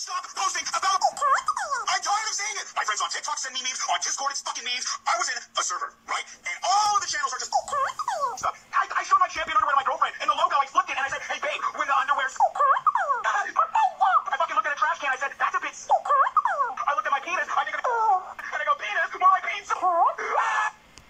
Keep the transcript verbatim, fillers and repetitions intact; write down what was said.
Stop posting about I'm tired of seeing it. My friends on TikTok send me memes. On Discord, it's fucking memes. I was in a server, right? And all of the channels are just stuff. I, I showed my champion underwear to my girlfriend, and the logo, I flipped it, and I said, hey, babe, when the underwear's